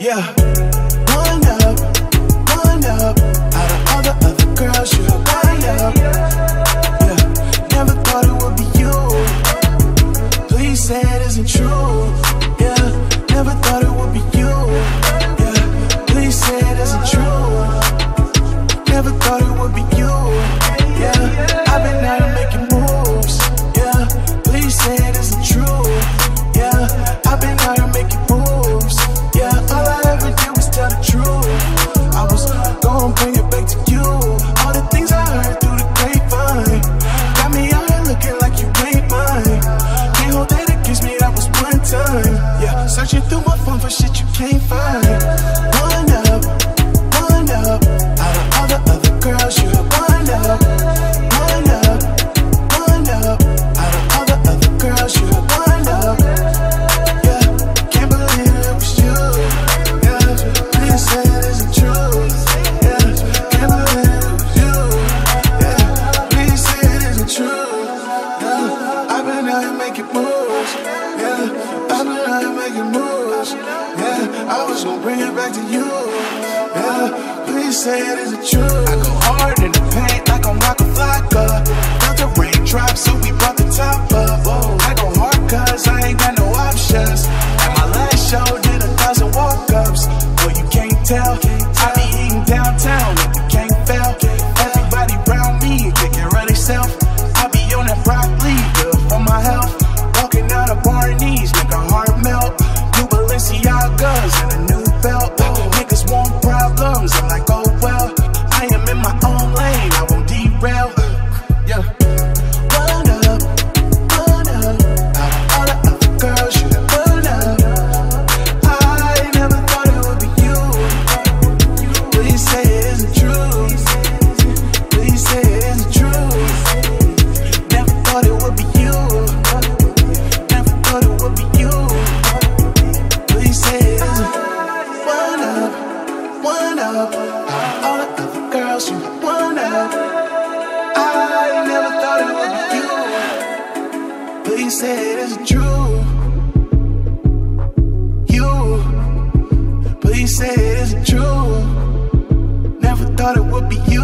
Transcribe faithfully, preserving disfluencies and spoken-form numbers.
Yeah. One up, one up. Out of all the other girls, you're one up. Yeah. Never thought it would be you. Please say it isn't true. Yeah. Never thought it would be you. Yeah. Please say it isn't true. Never thought it would be you. Yeah. I've been out and making moves. Yeah. Please say it isn't true. Yeah. I've been out and making moves. Yeah. All I ever did was tell the truth. I was gonna bring it back to you. All the things I heard through the grapevine got me out here looking like you ain't mine. Can't hold that against me, that was one time. Yeah. Searching through my phone for shit you can't find. One up, one up. Out of all the other girls, you're one up. One up, one up. Out of all the other girls, you're one up. Yeah, can't believe it was you. Yeah, please say it isn't true. Yeah, can't believe it was you. Yeah, please say it isn't true. Yeah, I've been out here making moves. Yeah, I've been out here making moves. Yeah, I was gonna bring it back to you. Yeah, please say it isn't true. I go hard in the paint like I'm Waka Flocka. Felt the raindrops, so we brought the top up. Whoa. I go hard cause I ain't got no options. At my last show, did a thousand walk-ups. Well, you can't tell, I be eating downtown like you can't fail. Everybody around me take care of themself. I be on that broccoli, good for my health. Walking out of Barney's, make a heart melt. New Balenciagas and a new belt. Niggas want problems, I'm like, oh well. I am in my own lane, I won't derail. Yeah. One up, one up. Out of all the other girls, you got one up. I never thought it would be you. Please say it isn't true. Please say it isn't true. Never thought it would be you. Never thought it would be you. Please say it isn't. One up, one up. Out of all the other girls, you got one up. I never thought it would be you. Please say it isn't true. You. Please say it isn't true. Never thought it would be you.